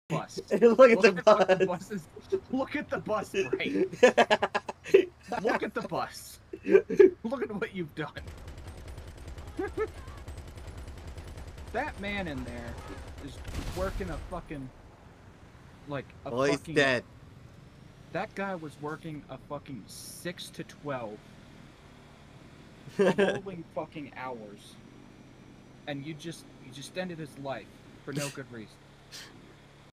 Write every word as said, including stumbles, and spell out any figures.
bus. Look at Look the at what the bus. bus is. Look at the bus, Bray. Look at the bus. Look at what you've done. That man in there is working a fucking like a Well, he's fucking dead. That guy was working a fucking six to twelve rolling fucking hours. And you just you just ended his life for no good reason.